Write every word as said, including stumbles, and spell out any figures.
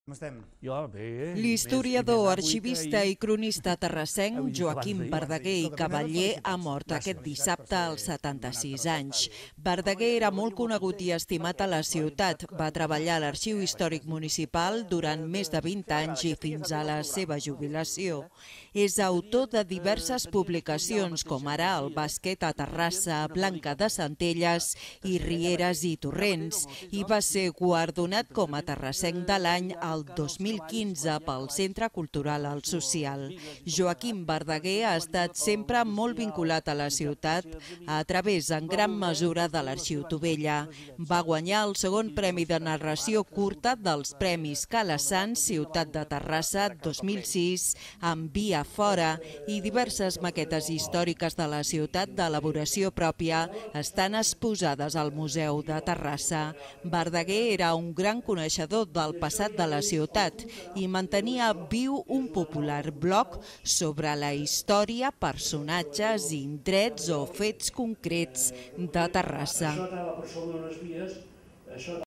L'historiador, arxivista i cronista terrassenc Joaquim Verdaguer i Cavallé ha mort aquest dissabte als setanta-sis anys. Verdaguer era molt conegut i estimat a la ciutat. Va treballar a l'Arxiu Històric Municipal durant més de vint anys i fins a la seva jubilació. És autor de diverses publicacions, com ara El bàsquet a Terrassa, Blanca de Centelles i Rieres i Torrents, i va ser guardonat com a terrassenc de l'any al dos mil quinze pel Centre Cultural El Social. Joaquim Verdaguer ha estat sempre molt vinculat a la ciutat a través, en gran mesura, de l'Arxiu Tubella. Va guanyar el segon Premi de Narració Curta dels Premis Calasanz Ciutat de Terrassa dos mil sis amb Via Fora, i diverses maquetes històriques de la ciutat d'elaboració pròpia estan exposades al Museu de Terrassa. Verdaguer era un gran coneixedor del passat de la ciutat i mantenia viu un popular blog sobre la història, personatges, indrets o fets concrets de Terrassa.